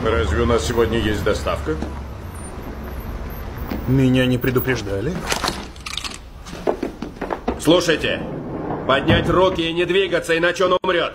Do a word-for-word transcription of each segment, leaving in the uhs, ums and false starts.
Разве у нас сегодня есть доставка? Меня не предупреждали. Слушайте, поднять руки и не двигаться, иначе он умрет.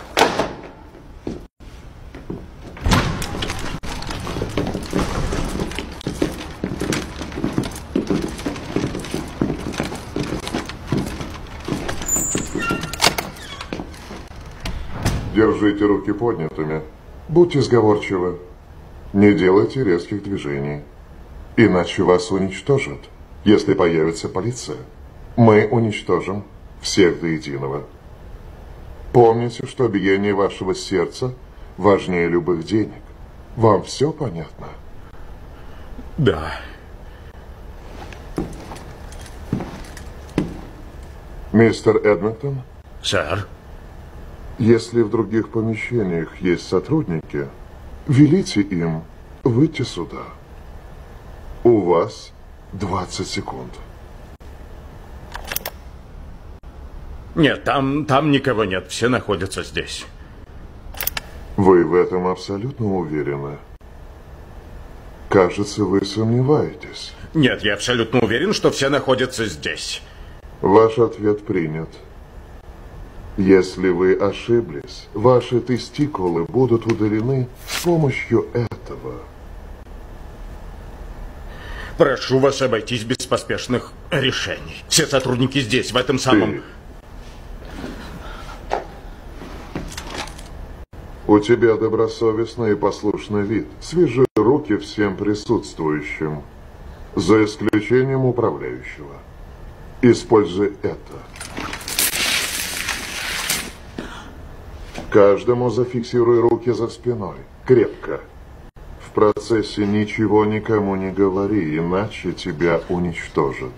Держите руки поднятыми. Будьте сговорчивы. Не делайте резких движений. Иначе вас уничтожат, если появится полиция. Мы уничтожим всех до единого. Помните, что биение вашего сердца важнее любых денег. Вам все понятно? Да. Мистер Эдмонтон? Сэр? Если в других помещениях есть сотрудники, велите им выйти сюда. У вас двадцать секунд. Нет, там, там никого нет. Все находятся здесь. Вы в этом абсолютно уверены? Кажется, вы сомневаетесь. Нет, я абсолютно уверен, что все находятся здесь. Ваш ответ принят. Если вы ошиблись, ваши тестикулы будут удалены с помощью этого. Прошу вас обойтись без поспешных решений. Все сотрудники здесь, в этом самом... Ты. У тебя добросовестный и послушный вид. Свяжи руки всем присутствующим, за исключением управляющего. Используй это. Каждому зафиксируй руки за спиной. Крепко. В процессе ничего никому не говори, иначе тебя уничтожат.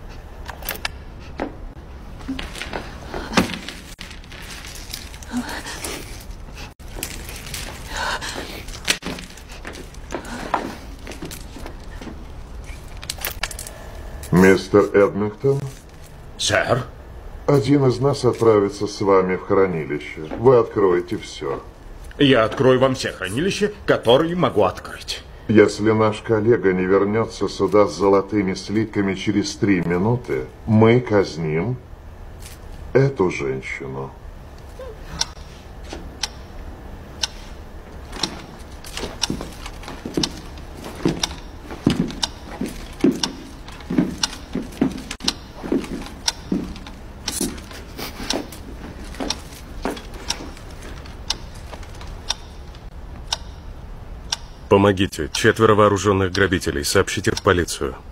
Мистер Эдмонтон? Сэр? Один из нас отправится с вами в хранилище. Вы откроете все. Я открою вам все хранилища, которые могу открыть. Если наш коллега не вернется сюда с золотыми слитками через три минуты, мы казним эту женщину. Помогите. Четверо вооруженных грабителей. Сообщите в полицию.